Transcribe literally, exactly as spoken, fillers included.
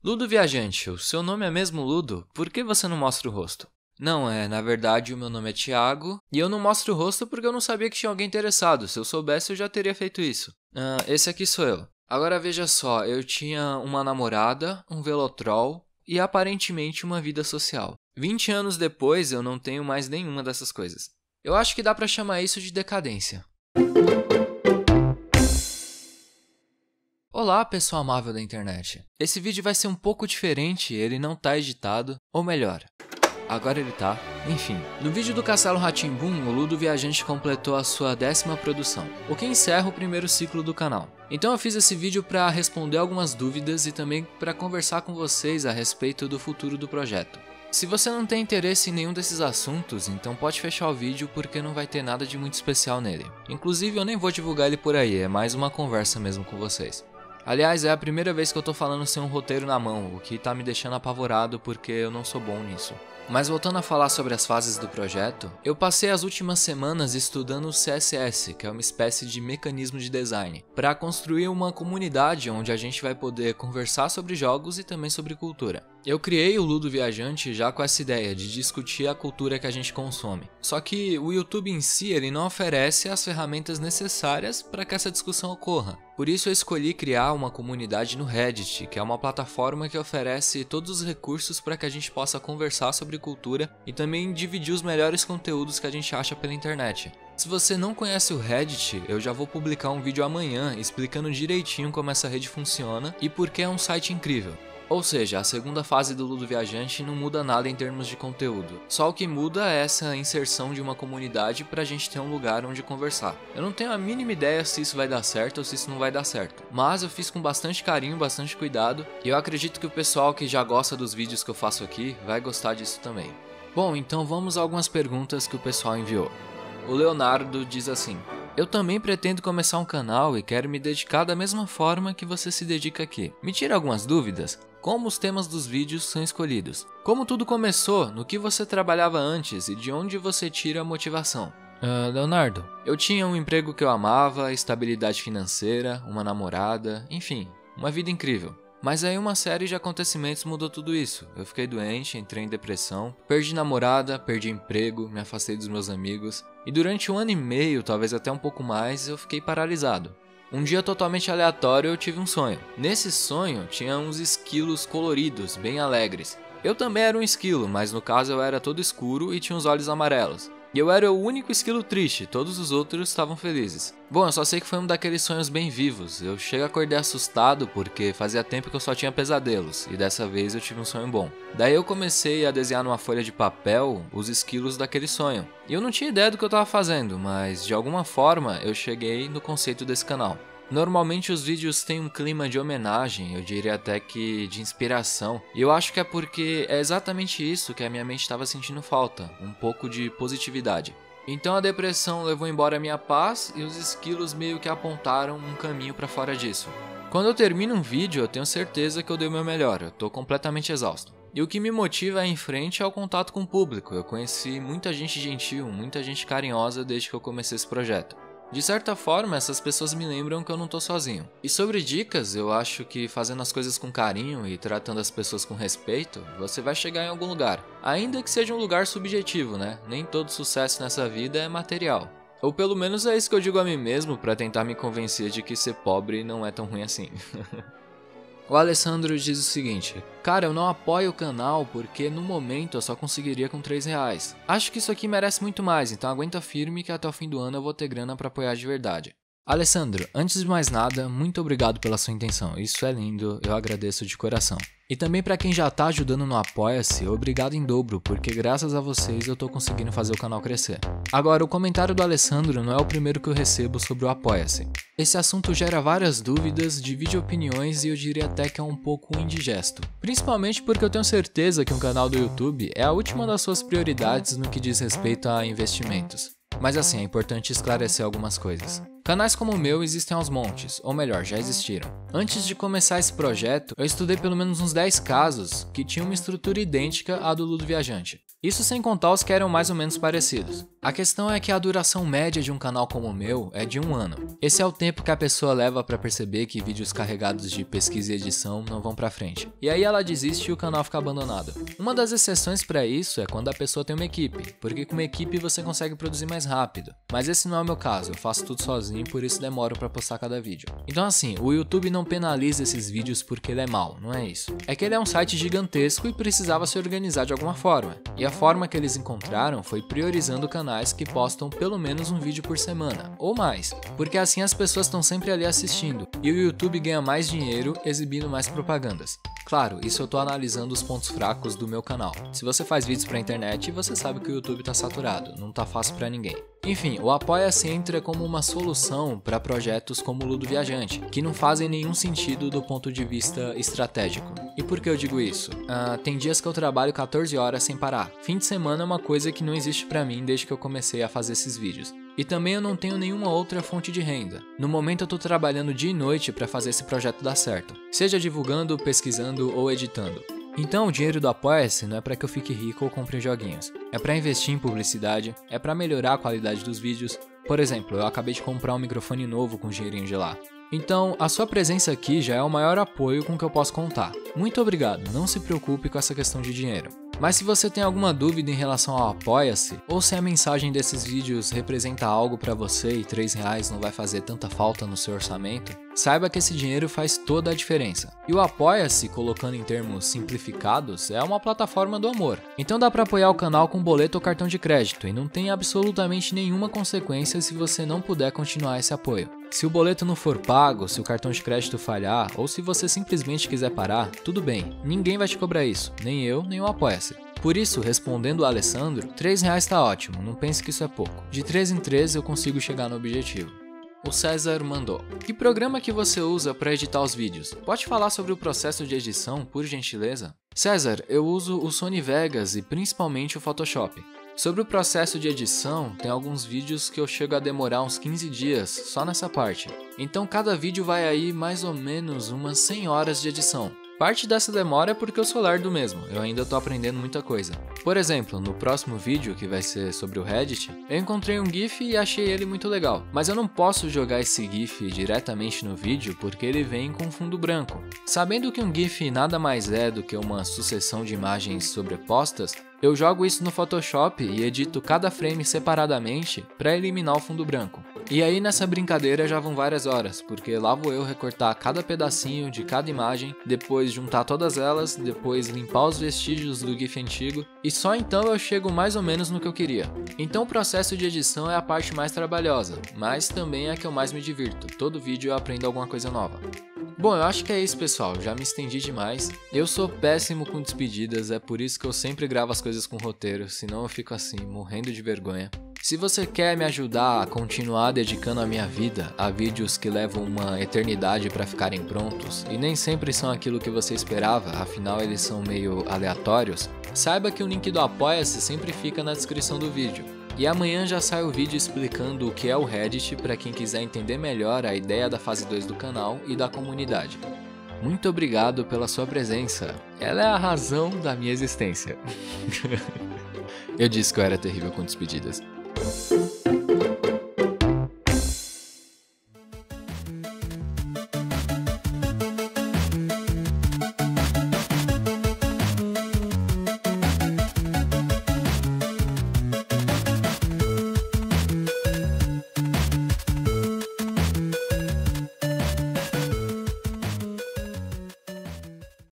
Ludo Viajante, o seu nome é mesmo Ludo? Por que você não mostra o rosto? Não, é, na verdade o meu nome é Thiago e eu não mostro o rosto porque eu não sabia que tinha alguém interessado. Se eu soubesse eu já teria feito isso. Ah, esse aqui sou eu. Agora veja só, eu tinha uma namorada, um velotrol e aparentemente uma vida social. vinte anos depois eu não tenho mais nenhuma dessas coisas. Eu acho que dá pra chamar isso de decadência. Olá, pessoal amável da internet. Esse vídeo vai ser um pouco diferente, ele não tá editado, ou melhor, agora ele tá. Enfim, no vídeo do Castelo Rá-Tim-Bum, o Ludo Viajante completou a sua décima produção, o que encerra o primeiro ciclo do canal. Então eu fiz esse vídeo para responder algumas dúvidas e também para conversar com vocês a respeito do futuro do projeto. Se você não tem interesse em nenhum desses assuntos, então pode fechar o vídeo porque não vai ter nada de muito especial nele. Inclusive eu nem vou divulgar ele por aí, é mais uma conversa mesmo com vocês. Aliás, é a primeira vez que eu tô falando sem um roteiro na mão, o que tá me deixando apavorado porque eu não sou bom nisso. Mas voltando a falar sobre as fases do projeto, eu passei as últimas semanas estudando o C S S, que é uma espécie de mecanismo de design, para construir uma comunidade onde a gente vai poder conversar sobre jogos e também sobre cultura. Eu criei o Ludo Viajante já com essa ideia de discutir a cultura que a gente consome. Só que o YouTube em si ele não oferece as ferramentas necessárias para que essa discussão ocorra. Por isso eu escolhi criar uma comunidade no Reddit, que é uma plataforma que oferece todos os recursos para que a gente possa conversar sobre cultura e também dividir os melhores conteúdos que a gente acha pela internet. Se você não conhece o Reddit, eu já vou publicar um vídeo amanhã explicando direitinho como essa rede funciona e por que é um site incrível. Ou seja, a segunda fase do Ludo Viajante não muda nada em termos de conteúdo. Só o que muda é essa inserção de uma comunidade pra gente ter um lugar onde conversar. Eu não tenho a mínima ideia se isso vai dar certo ou se isso não vai dar certo. Mas eu fiz com bastante carinho, bastante cuidado. E eu acredito que o pessoal que já gosta dos vídeos que eu faço aqui vai gostar disso também. Bom, então vamos a algumas perguntas que o pessoal enviou. O Leonardo diz assim: eu também pretendo começar um canal e quero me dedicar da mesma forma que você se dedica aqui. Me tira algumas dúvidas? Como os temas dos vídeos são escolhidos? Como tudo começou? No que você trabalhava antes e de onde você tira a motivação? Uh, Leonardo, eu tinha um emprego que eu amava, estabilidade financeira, uma namorada, enfim, uma vida incrível. Mas aí uma série de acontecimentos mudou tudo isso. Eu fiquei doente, entrei em depressão, perdi namorada, perdi emprego, me afastei dos meus amigos. E durante um ano e meio, talvez até um pouco mais, eu fiquei paralisado. Um dia totalmente aleatório eu tive um sonho. Nesse sonho tinha uns esquilos coloridos, bem alegres. Eu também era um esquilo, mas no caso eu era todo escuro e tinha os olhos amarelos. E eu era o único esquilo triste, todos os outros estavam felizes. Bom, eu só sei que foi um daqueles sonhos bem vivos. Eu chego a acordar assustado porque fazia tempo que eu só tinha pesadelos, e dessa vez eu tive um sonho bom. Daí eu comecei a desenhar numa folha de papel os esquilos daquele sonho. E eu não tinha ideia do que eu estava fazendo, mas de alguma forma eu cheguei no conceito desse canal. Normalmente os vídeos têm um clima de homenagem, eu diria até que de inspiração, e eu acho que é porque é exatamente isso que a minha mente estava sentindo falta, um pouco de positividade. Então a depressão levou embora a minha paz e os esquilos meio que apontaram um caminho para fora disso. Quando eu termino um vídeo eu tenho certeza que eu dei o meu melhor, eu tô completamente exausto. E o que me motiva a ir em frente é o contato com o público, eu conheci muita gente gentil, muita gente carinhosa desde que eu comecei esse projeto. De certa forma, essas pessoas me lembram que eu não tô sozinho. E sobre dicas, eu acho que fazendo as coisas com carinho e tratando as pessoas com respeito, você vai chegar em algum lugar. Ainda que seja um lugar subjetivo, né? Nem todo sucesso nessa vida é material. Ou pelo menos é isso que eu digo a mim mesmo pra tentar me convencer de que ser pobre não é tão ruim assim. O Alessandro diz o seguinte: cara, eu não apoio o canal porque no momento eu só conseguiria com três reais. Acho que isso aqui merece muito mais, então aguenta firme que até o fim do ano eu vou ter grana pra apoiar de verdade. Alessandro, antes de mais nada, muito obrigado pela sua intenção, isso é lindo, eu agradeço de coração. E também pra quem já tá ajudando no Apoia-se, obrigado em dobro, porque graças a vocês eu tô conseguindo fazer o canal crescer. Agora, o comentário do Alessandro não é o primeiro que eu recebo sobre o Apoia-se. Esse assunto gera várias dúvidas, divide opiniões e eu diria até que é um pouco indigesto. Principalmente porque eu tenho certeza que um canal do YouTube é a última das suas prioridades no que diz respeito a investimentos. Mas assim, é importante esclarecer algumas coisas. Canais como o meu existem aos montes, ou melhor, já existiram. Antes de começar esse projeto, eu estudei pelo menos uns dez casos que tinham uma estrutura idêntica à do Ludo Viajante. Isso sem contar os que eram mais ou menos parecidos. A questão é que a duração média de um canal como o meu é de um ano. Esse é o tempo que a pessoa leva para perceber que vídeos carregados de pesquisa e edição não vão para frente. E aí ela desiste e o canal fica abandonado. Uma das exceções para isso é quando a pessoa tem uma equipe, porque com uma equipe você consegue produzir mais rápido. Mas esse não é o meu caso, eu faço tudo sozinho, por isso demoro para postar cada vídeo. Então assim, o YouTube não penaliza esses vídeos porque ele é mau, não é isso. É que ele é um site gigantesco e precisava se organizar de alguma forma. E a forma que eles encontraram foi priorizando canais que postam pelo menos um vídeo por semana, ou mais, porque assim as pessoas estão sempre ali assistindo, e o YouTube ganha mais dinheiro exibindo mais propagandas. Claro, isso eu tô analisando os pontos fracos do meu canal. Se você faz vídeos pra internet, você sabe que o YouTube tá saturado, não tá fácil pra ninguém. Enfim, o Apoia-se entra como uma solução para projetos como o Ludo Viajante, que não fazem nenhum sentido do ponto de vista estratégico. E por que eu digo isso? Ah, tem dias que eu trabalho quatorze horas sem parar. Fim de semana é uma coisa que não existe pra mim desde que eu comecei a fazer esses vídeos. E também eu não tenho nenhuma outra fonte de renda. No momento eu tô trabalhando dia e noite para fazer esse projeto dar certo, seja divulgando, pesquisando ou editando. Então o dinheiro do Apoia-se não é para que eu fique rico ou compre joguinhos. É para investir em publicidade, é para melhorar a qualidade dos vídeos. Por exemplo, eu acabei de comprar um microfone novo com dinheirinho de lá. Então, a sua presença aqui já é o maior apoio com que eu posso contar. Muito obrigado, não se preocupe com essa questão de dinheiro. Mas se você tem alguma dúvida em relação ao Apoia-se, ou se a mensagem desses vídeos representa algo para você e três reais não vai fazer tanta falta no seu orçamento, saiba que esse dinheiro faz toda a diferença. E o Apoia-se, colocando em termos simplificados, é uma plataforma do amor. Então dá para apoiar o canal com boleto ou cartão de crédito, e não tem absolutamente nenhuma consequência se você não puder continuar esse apoio. Se o boleto não for pago, se o cartão de crédito falhar, ou se você simplesmente quiser parar, tudo bem, ninguém vai te cobrar isso, nem eu, nem o Apoia-se. Por isso, respondendo o Alessandro, três reais tá ótimo, não pense que isso é pouco. De três em três eu consigo chegar no objetivo. O César mandou: que programa que você usa para editar os vídeos? Pode falar sobre o processo de edição, por gentileza? César, eu uso o Sony Vegas e principalmente o Photoshop. Sobre o processo de edição, tem alguns vídeos que eu chego a demorar uns quinze dias só nessa parte. Então cada vídeo vai aí mais ou menos umas cem horas de edição. Parte dessa demora é porque eu sou lerdo mesmo, eu ainda tô aprendendo muita coisa. Por exemplo, no próximo vídeo, que vai ser sobre o Reddit, eu encontrei um GIF e achei ele muito legal. Mas eu não posso jogar esse GIF diretamente no vídeo porque ele vem com fundo branco. Sabendo que um GIF nada mais é do que uma sucessão de imagens sobrepostas, eu jogo isso no Photoshop e edito cada frame separadamente para eliminar o fundo branco. E aí nessa brincadeira já vão várias horas, porque lá vou eu recortar cada pedacinho de cada imagem, depois juntar todas elas, depois limpar os vestígios do GIF antigo, e só então eu chego mais ou menos no que eu queria. Então o processo de edição é a parte mais trabalhosa, mas também é a que eu mais me divirto. Todo vídeo eu aprendo alguma coisa nova. Bom, eu acho que é isso, pessoal, já me estendi demais. Eu sou péssimo com despedidas, é por isso que eu sempre gravo as coisas com roteiro, senão eu fico assim, morrendo de vergonha. Se você quer me ajudar a continuar dedicando a minha vida a vídeos que levam uma eternidade para ficarem prontos, e nem sempre são aquilo que você esperava, afinal eles são meio aleatórios, saiba que o link do Apoia-se sempre fica na descrição do vídeo. E amanhã já sai o vídeo explicando o que é o Reddit para quem quiser entender melhor a ideia da fase dois do canal e da comunidade. Muito obrigado pela sua presença, ela é a razão da minha existência. Eu disse que eu era terrível com despedidas.